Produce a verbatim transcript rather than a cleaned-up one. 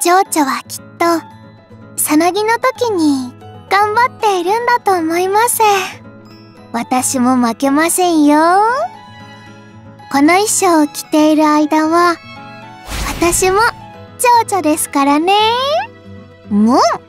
蝶々はきっとさなぎの時に頑張っているんだと思います。私も負けませんよ。この衣装を着ている間は私も蝶々ですからね。もう